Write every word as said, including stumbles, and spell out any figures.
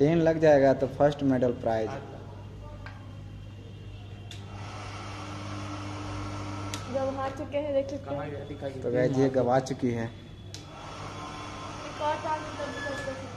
Ten लग जाएगा तो फर्स्ट मेडल प्राइज। जब हार चुके हैं देख सकते हैं। तो गाइस ये गवा चुकी है। एक और